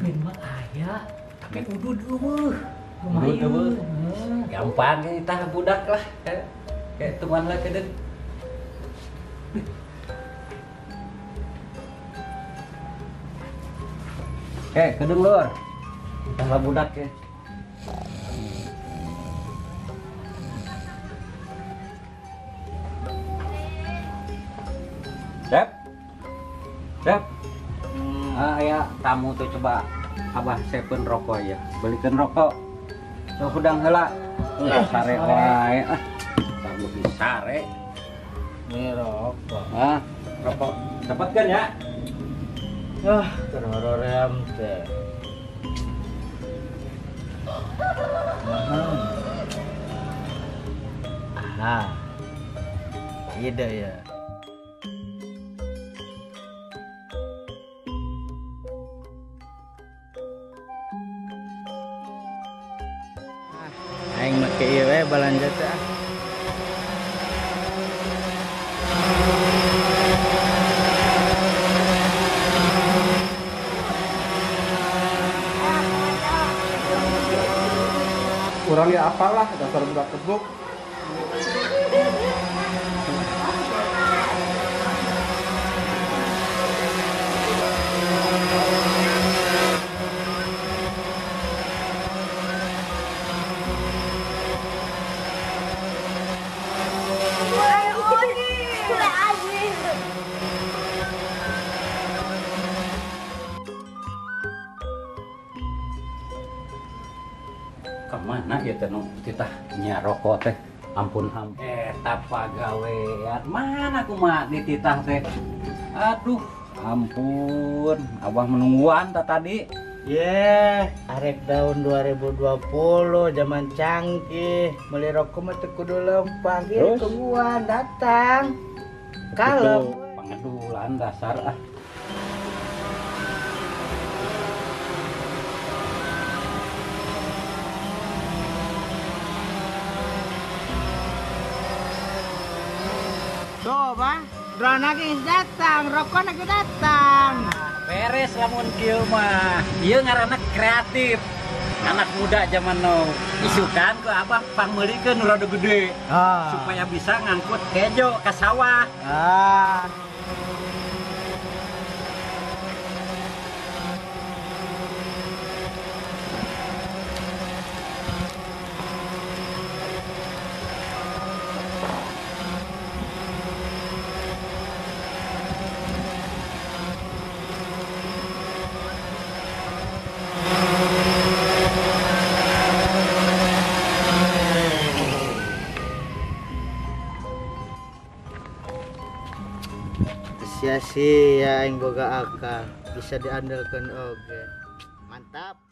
duit mah aya, tapi kudu dulu. Lumayan. Gampang kita budak lah. Kayak teman lah kedeng. Kedeng lur. Kita lah budak ya. Dep. Dep. Ya tamu tuh coba abah sepen rokok ya. Belikan rokok. Tuh hudang heula. Sare wae. Tak lebih sare. Ini rokok. Rokok. Dapatkan ya. Terororem teh. Ide ya. Aing make ieu we balanja teh. Kurang ya apalah dasar budak kebuk. Kemana ya teh titah nya rokok teh? Ampun pagawean mana kumaha di titah teh? Aduh, ampun, abah menungguan tadi. Arek tahun 2020 zaman canggih, beli rokok mah teu kudu lempang, tungguan datang. Kalem Pangedulan dasar ah. Coba, drone lagi datang, rokok lagi datang. Beres lamun kieu mah. Ieu ngaranna kreatif. Anak muda zaman now isukan ke abah pangmeulikeun nu rada gede. Supaya bisa ngangkut kejo ka sawah. Sia-sia yang boga akal bisa diandalkan oge. Mantap.